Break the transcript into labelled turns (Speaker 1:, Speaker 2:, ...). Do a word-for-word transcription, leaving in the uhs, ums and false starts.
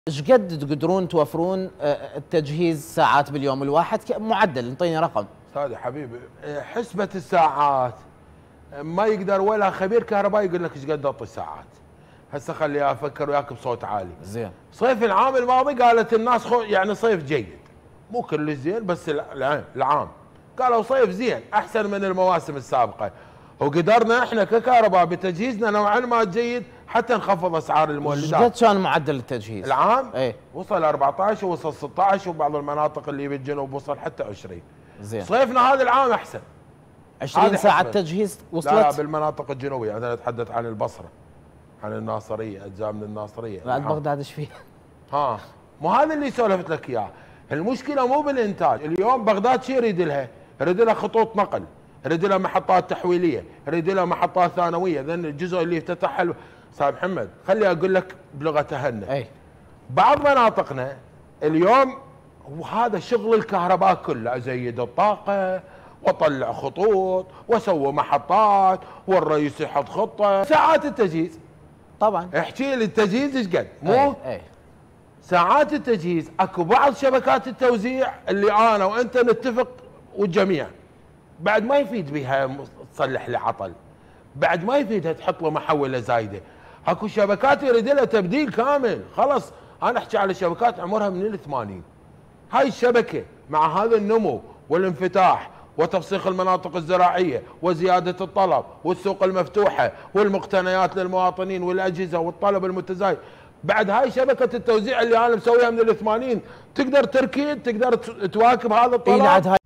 Speaker 1: ايش قد تقدرون توفرون التجهيز ساعات باليوم الواحد معدل؟ انطيني رقم.
Speaker 2: استاذ حبيبي، حسبة الساعات ما يقدر ولا خبير كهربائي يقول لك ايش قد اعطي ساعات. هسه خليني افكر وياك بصوت عالي.
Speaker 1: زين.
Speaker 2: صيف العام الماضي قالت الناس خو يعني صيف جيد، مو كل زين بس العام قالوا صيف زين احسن من المواسم السابقه، وقدرنا احنا ككهرباء بتجهيزنا نوعا ما جيد حتى نخفض اسعار المولدات.
Speaker 1: ايش قد كان معدل التجهيز؟
Speaker 2: العام
Speaker 1: ايه
Speaker 2: وصل أربعة عشر ووصل ستة عشر وبعض المناطق اللي بالجنوب وصل حتى عشرين.
Speaker 1: زين.
Speaker 2: صيفنا هذا العام احسن.
Speaker 1: عشرين ساعة تجهيز وصلت؟
Speaker 2: لا, لا بالمناطق الجنوبية، انا اتحدث عن البصرة، عن الناصرية، اجزاء من الناصرية.
Speaker 1: بعد بغداد ايش فيه؟
Speaker 2: ها مو هذا اللي سولفت لك اياه، المشكلة مو بالانتاج، اليوم بغداد شو يريد لها؟ يريد لها خطوط نقل، يريد لها محطات تحويلية، يريد لها محطات ثانوية، ذن الجزء اللي افتتحها استاذ محمد. خلي اقول لك بلغة اهلنا.
Speaker 1: اي
Speaker 2: بعض مناطقنا اليوم وهذا شغل الكهرباء كله، ازيد الطاقة واطلع خطوط واسوي محطات والرئيس يحط خطة. ساعات التجهيز
Speaker 1: طبعا
Speaker 2: احكي لي التجهيز ايش قد؟ مو
Speaker 1: أي. أي.
Speaker 2: ساعات التجهيز اكو بعض شبكات التوزيع اللي انا وانت نتفق والجميع بعد ما يفيد بها تصلح لي عطل، بعد ما يفيدها تحط له محوله زايده. اكو شبكات يريد لها تبديل كامل، خلص انا احكي على شبكات عمرها من الثمانين. هاي الشبكه مع هذا النمو والانفتاح وتفسيخ المناطق الزراعيه وزياده الطلب والسوق المفتوحه والمقتنيات للمواطنين والاجهزه والطلب المتزايد، بعد هاي شبكه التوزيع اللي انا مسويها من الثمانين تقدر تركيد، تقدر تواكب هذا الطلب.